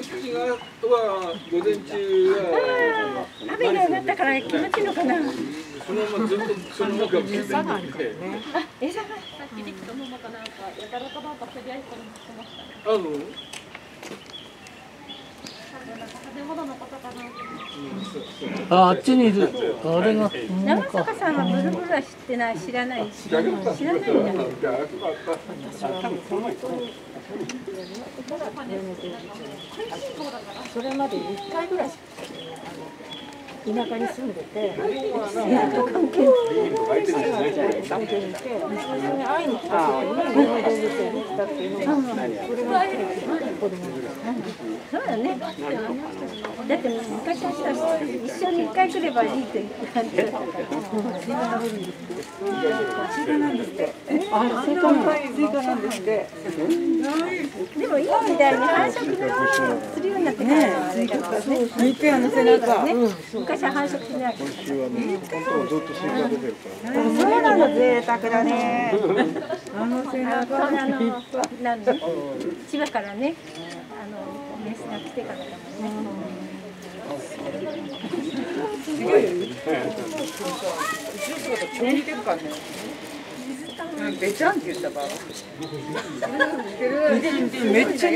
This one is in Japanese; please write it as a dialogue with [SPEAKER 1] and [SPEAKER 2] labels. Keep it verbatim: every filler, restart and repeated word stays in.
[SPEAKER 1] の時がは午前中は
[SPEAKER 2] 雨が上がったから気持ちいいのかな。
[SPEAKER 1] そのままずっとそのままかもしれない。
[SPEAKER 2] 餌が。
[SPEAKER 3] さっきできたものかなんかやたらとなんか競り合いしたりしてましたね。
[SPEAKER 1] あの。
[SPEAKER 3] 食べ物のことかな。
[SPEAKER 4] あ、あっちにいる。あれが。
[SPEAKER 2] 長坂さんはブルブルは知ってない、知らない。知らないんだ。それまで一回ぐらい田舎に住んでて、関係関係にいて、それに会いに来た時に上野動物園に来たっていうのが、それが子供のそうだね。だって昔は一緒に一回来ればいいって感じだったから。スイカなんですって。あ、スイカなんですって。でもいい時代に繁殖するようになってからね。肉屋の背中ね。昔は繁殖しない。
[SPEAKER 5] 今週はね、本当はずっとスイカ出てるから。
[SPEAKER 2] そうなの、贅沢だね。あの背中あの何千葉からね、あのメスが来てからだもんね。
[SPEAKER 6] すごい。後ろ姿超似てるからね。べちゃんって言ったば。似てる似てるめっちゃ。